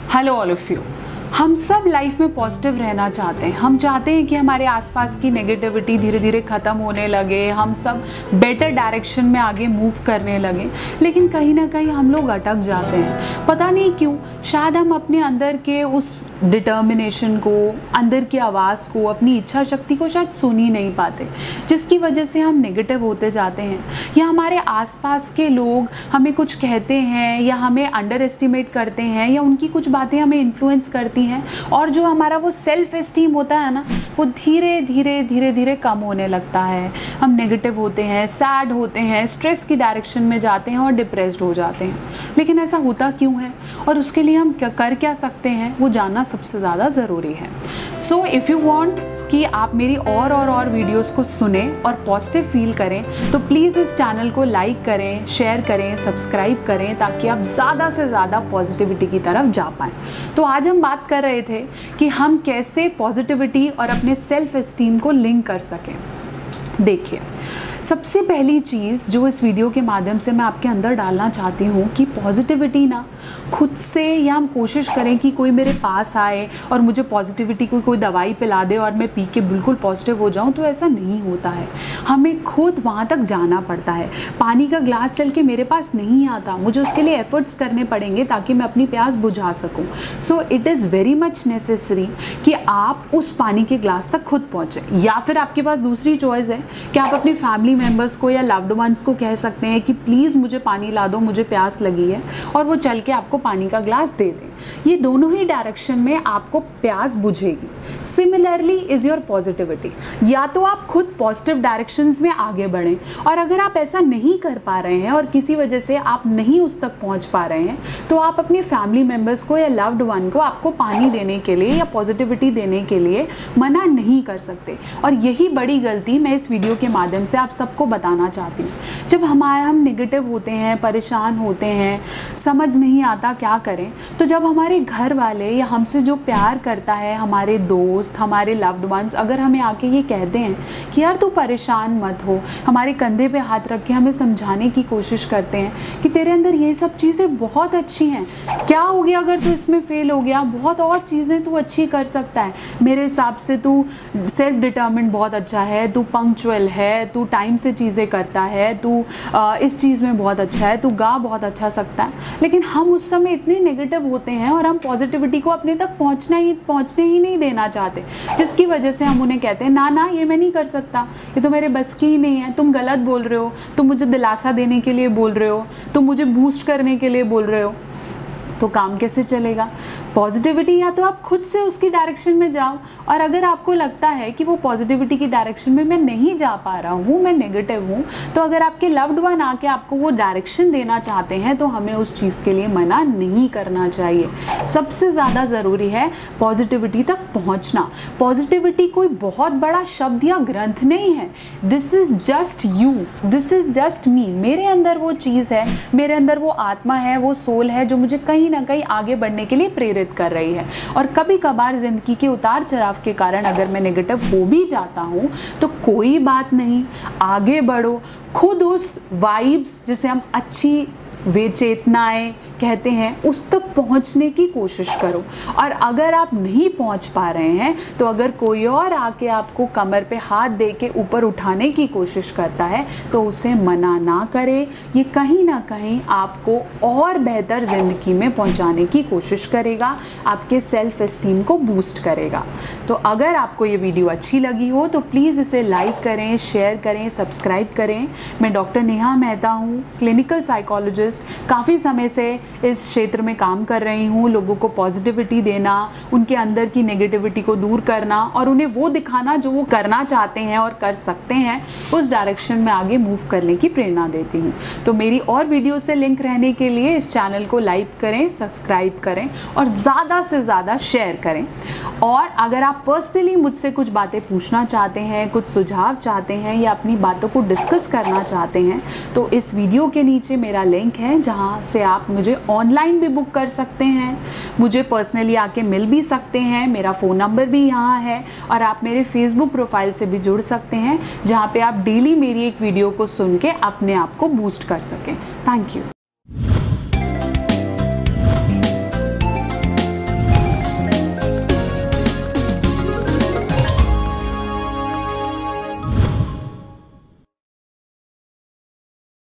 Hello all of you. हम सब life में पॉजिटिव रहना चाहते हैं। हम चाहते हैं कि हमारे आसपास की नेगेटिविटी धीरे धीरे ख़त्म होने लगे, हम सब बेटर डायरेक्शन में आगे मूव करने लगे। लेकिन कहीं ना कहीं हम लोग अटक जाते हैं, पता नहीं क्यों। शायद हम अपने अंदर के उस डिटर्मिनेशन को, अंदर की आवाज़ को, अपनी इच्छा शक्ति को शायद सुन ही नहीं पाते, जिसकी वजह से हम नेगेटिव होते जाते हैं। या हमारे आसपास के लोग हमें कुछ कहते हैं या हमें अंडर एस्टिमेट करते हैं या उनकी कुछ बातें हमें इन्फ्लुएंस करती हैं, और जो हमारा वो सेल्फ एस्टीम होता है ना, वो धीरे धीरे कम होने लगता है। हम नेगेटिव होते हैं, सैड होते हैं, स्ट्रेस की डायरेक्शन में जाते हैं और डिप्रेस्ड हो जाते हैं। लेकिन ऐसा होता क्यों है और उसके लिए हम कर क्या सकते हैं, वो जानना सबसे ज़्यादा ज़रूरी है। सो इफ़ यू वांट कि आप मेरी और वीडियोस को सुने और पॉजिटिव फील करें, तो प्लीज़ इस चैनल को लाइक करें, शेयर करें, सब्सक्राइब करें, ताकि आप ज़्यादा से ज़्यादा पॉजिटिविटी की तरफ जा पाएँ। तो आज हम बात कर रहे थे कि हम कैसे पॉजिटिविटी और अपने सेल्फ एस्टीम को लिंक कर सकें। देखिए, सबसे पहली चीज़ जो इस वीडियो के माध्यम से मैं आपके अंदर डालना चाहती हूँ कि पॉजिटिविटी ना खुद से, या हम कोशिश करें कि कोई मेरे पास आए और मुझे पॉजिटिविटी की कोई दवाई पिला दे और मैं पी के बिल्कुल पॉजिटिव हो जाऊँ, तो ऐसा नहीं होता है। हमें खुद वहाँ तक जाना पड़ता है। पानी का ग्लास चल के मेरे पास नहीं आता, मुझे उसके लिए एफर्ट्स करने पड़ेंगे ताकि मैं अपनी प्यास बुझा सकूँ। So it is very much necessary कि आप उस पानी के ग्लास तक खुद पहुँचें। या फिर आपके पास दूसरी चॉइस है कि आप अपनी फैमिली मेम्बर्स को या लव्ड वंस को कह सकते हैं कि प्लीज़ मुझे पानी ला दो, मुझे प्यास लगी है, और वो चल के आपको पानी का ग्लास दे दें। ये दोनों ही डायरेक्शन में आपको प्यास बुझेगी। Similarly is your positivity. या तो आप खुद पॉजिटिव डायरेक्शंस में आगे बढ़ें, और अगर आप ऐसा नहीं कर पा रहे हैं और किसी वजह से आप नहीं उस तक पहुंच पा रहे हैं, तो आप अपनी फैमिली मेम्बर्स को या लव्ड वन को आपको पानी देने के लिए या पॉजिटिविटी देने के लिए मना नहीं कर सकते। और यही बड़ी गलती मैं इस वीडियो के माध्यम से आप सबको बताना चाहती हूँ। जब हम नेगेटिव होते हैं, परेशान होते हैं, समझ नहीं आता क्या करें, तो जब हमारे घर वाले या हमसे जो प्यार करता है, हमारे दोस्त, हमारे लव्ड वंस, अगर हमें आके ये कहते हैं कि यार तू परेशान मत हो, हमारे कंधे पे हाथ रख के हमें समझाने की कोशिश करते हैं कि तेरे अंदर ये सब चीज़ें बहुत अच्छी हैं, क्या हो गया अगर तू इसमें फेल हो गया, बहुत और चीज़ें तू अच्छी कर सकता है, मेरे हिसाब से तू सेल्फ डिटर्मिन्ड बहुत अच्छा है, तू पंक्चुअल है, तू टाइम से चीज़ें करता है, तू इस चीज़ में बहुत अच्छा है, तू गा बहुत अच्छा सकता है। लेकिन हम उस समय इतने नेगेटिव होते हैं और हम पॉजिटिविटी को अपने तक पहुंचने ही नहीं देना चाहते, जिसकी वजह से हम उन्हें कहते हैं ना ये मैं नहीं कर सकता, ये तो मेरे बस की ही नहीं है, तुम गलत बोल रहे हो, तुम मुझे दिलासा देने के लिए बोल रहे हो, तुम मुझे बूस्ट करने के लिए बोल रहे हो। तो काम कैसे चलेगा? पॉजिटिविटी या तो आप खुद से उसकी डायरेक्शन में जाओ, और अगर आपको लगता है कि वो पॉजिटिविटी की डायरेक्शन में मैं नहीं जा पा रहा हूँ, मैं नेगेटिव हूँ, तो अगर आपके लव्ड वन आके आपको वो डायरेक्शन देना चाहते हैं, तो हमें उस चीज़ के लिए मना नहीं करना चाहिए। सबसे ज़्यादा ज़रूरी है पॉजिटिविटी तक पहुँचना। पॉजिटिविटी कोई बहुत बड़ा शब्द या ग्रंथ नहीं है। This is just you, this is just me. मेरे अंदर वो चीज़ है, मेरे अंदर वो आत्मा है, वो सोल है, जो मुझे कहीं ना कहीं आगे बढ़ने के लिए प्रेरित कर रही है। और कभी कभार जिंदगी के उतार चढ़ाव के कारण अगर मैं नेगेटिव हो भी जाता हूं, तो कोई बात नहीं, आगे बढ़ो। खुद उस वाइब्स, जिसे हम अच्छी वे चेतनाएं कहते हैं, उस तक पहुंचने की कोशिश करो। और अगर आप नहीं पहुंच पा रहे हैं, तो अगर कोई और आके आपको कमर पे हाथ दे के ऊपर उठाने की कोशिश करता है, तो उसे मना ना करें। ये कहीं ना कहीं आपको और बेहतर ज़िंदगी में पहुंचाने की कोशिश करेगा, आपके सेल्फ एस्टीम को बूस्ट करेगा। तो अगर आपको ये वीडियो अच्छी लगी हो, तो प्लीज़ इसे लाइक करें, शेयर करें, सब्सक्राइब करें। मैं डॉक्टर नेहा मेहता हूँ, क्लिनिकल साइकोलॉजिस्ट। काफ़ी समय से इस क्षेत्र में काम कर रही हूँ। लोगों को पॉजिटिविटी देना, उनके अंदर की नेगेटिविटी को दूर करना, और उन्हें वो दिखाना जो वो करना चाहते हैं और कर सकते हैं, उस डायरेक्शन में आगे मूव करने की प्रेरणा देती हूँ। तो मेरी और वीडियो से लिंक रहने के लिए इस चैनल को लाइक करें, सब्सक्राइब करें और ज़्यादा से ज़्यादा शेयर करें। और अगर आप पर्सनली मुझसे कुछ बातें पूछना चाहते हैं, कुछ सुझाव चाहते हैं, या अपनी बातों को डिस्कस करना चाहते हैं, तो इस वीडियो के नीचे मेरा लिंक है, जहाँ से आप मुझे ऑनलाइन भी बुक कर सकते हैं, मुझे पर्सनली आके मिल भी सकते हैं। मेरा फ़ोन नंबर भी यहाँ है, और आप मेरे फेसबुक प्रोफाइल से भी जुड़ सकते हैं, जहाँ पे आप डेली मेरी एक वीडियो को सुन के अपने आप को बूस्ट कर सकें। Thank you.